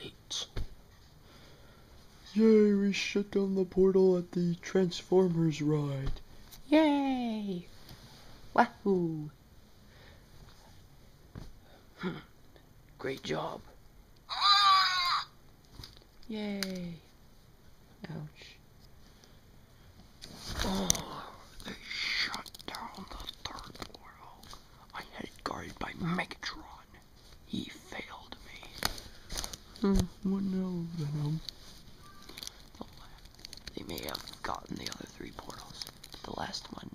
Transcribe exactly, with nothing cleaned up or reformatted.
Sweet. Yay, we shut down the portal at the Transformers ride. Yay! Wahoo! Great job. Yay! Ouch. Oh, they shut down the third portal. I had it guarded by Megatron. He failed me. Hmm, what now, Venom? They may have gotten the other three portals. The last one